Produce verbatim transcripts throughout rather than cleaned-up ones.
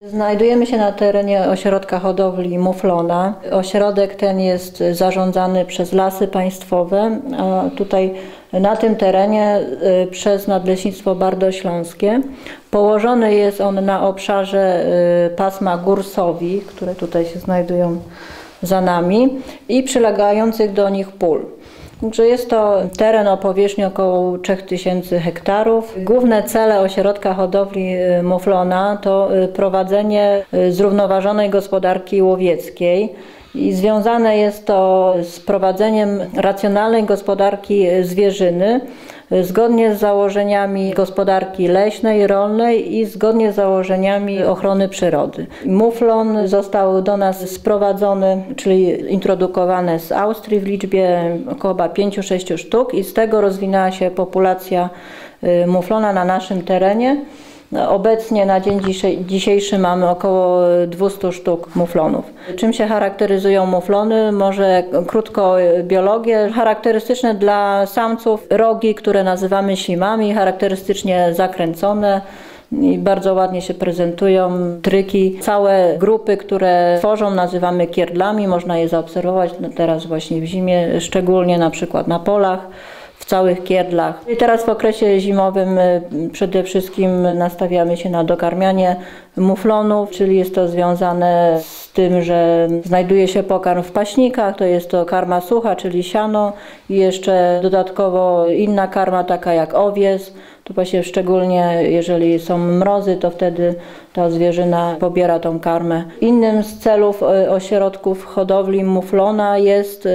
Znajdujemy się na terenie ośrodka hodowli muflona. Ośrodek ten jest zarządzany przez Lasy Państwowe, a tutaj na tym terenie przez Nadleśnictwo Bardośląskie. Położony jest on na obszarze pasma gór Sowi, które tutaj się znajdują za nami, i przylegających do nich pól. Także jest to teren o powierzchni około trzech tysięcy hektarów. Główne cele ośrodka hodowli muflona to prowadzenie zrównoważonej gospodarki łowieckiej i związane jest to z prowadzeniem racjonalnej gospodarki zwierzyny zgodnie z założeniami gospodarki leśnej, rolnej i zgodnie z założeniami ochrony przyrody. Muflon został do nas sprowadzony, czyli introdukowany z Austrii w liczbie około pięciu sześciu sztuk i z tego rozwinęła się populacja muflona na naszym terenie. Obecnie na dzień dzisiejszy mamy około dwustu sztuk muflonów. Czym się charakteryzują muflony? Może krótko biologię. Charakterystyczne dla samców rogi, które nazywamy ślimami, charakterystycznie zakręcone i bardzo ładnie się prezentują. Tryki, całe grupy, które tworzą, nazywamy kierdlami. Można je zaobserwować teraz właśnie w zimie, szczególnie na przykład na polach, w całych kierdlach. I teraz w okresie zimowym przede wszystkim nastawiamy się na dokarmianie muflonów, czyli jest to związane z tym, że znajduje się pokarm w paśnikach, to jest to karma sucha, czyli siano, i jeszcze dodatkowo inna karma taka jak owies. Tu właśnie szczególnie jeżeli są mrozy, to wtedy ta zwierzyna pobiera tą karmę. Innym z celów ośrodków hodowli muflona jest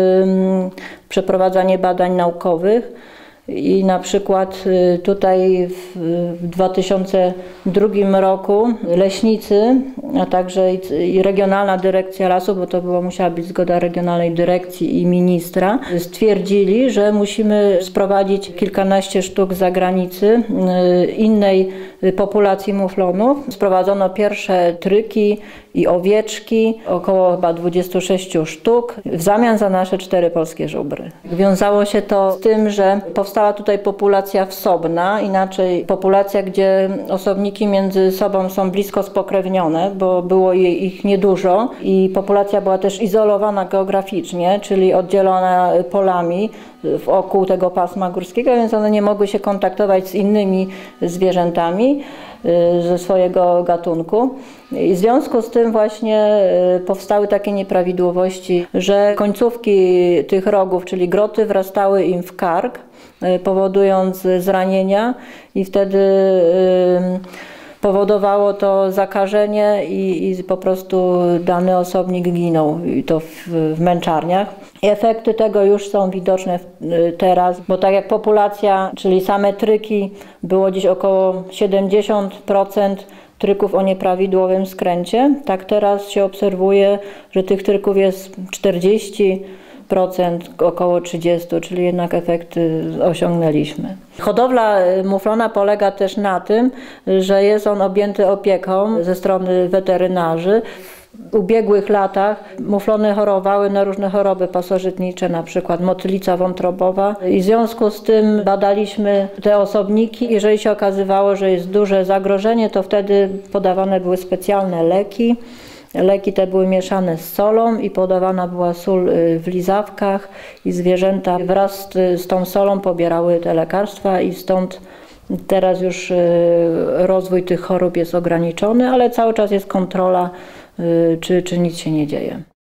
yy, przeprowadzanie badań naukowych. I na przykład tutaj w dwa tysiące drugim roku leśnicy, a także i Regionalna Dyrekcja Lasów, bo to była, musiała być zgoda Regionalnej Dyrekcji i ministra, stwierdzili, że musimy sprowadzić kilkanaście sztuk z zagranicy innej populacji muflonów. Sprowadzono pierwsze tryki i owieczki, około chyba dwudziestu sześciu sztuk, w zamian za nasze cztery polskie żubry. Wiązało się to z tym, że powstała tutaj populacja wsobna, inaczej populacja, gdzie osobniki między sobą są blisko spokrewnione, bo było ich niedużo i populacja była też izolowana geograficznie, czyli oddzielona polami wokół tego pasma górskiego, więc one nie mogły się kontaktować z innymi zwierzętami ze swojego gatunku. I w związku z tym właśnie powstały takie nieprawidłowości, że końcówki tych rogów, czyli groty, wrastały im w kark, powodując zranienia, i wtedy powodowało to zakażenie i, i po prostu dany osobnik ginął, i to w, w męczarniach. I efekty tego już są widoczne teraz, bo tak jak populacja, czyli same tryki, było dziś około siedemdziesiąt procent tryków o nieprawidłowym skręcie, tak teraz się obserwuje, że tych tryków jest czterdzieści procent, około trzydzieści procent, czyli jednak efekty osiągnęliśmy. Hodowla muflona polega też na tym, że jest on objęty opieką ze strony weterynarzy. W ubiegłych latach muflony chorowały na różne choroby pasożytnicze, na przykład motylica wątrobowa, i w związku z tym badaliśmy te osobniki. Jeżeli się okazywało, że jest duże zagrożenie, to wtedy podawane były specjalne leki. Leki te były mieszane z solą i podawana była sól w lizawkach, i zwierzęta wraz z tą solą pobierały te lekarstwa, i stąd teraz już rozwój tych chorób jest ograniczony, ale cały czas jest kontrola, czy, czy nic się nie dzieje.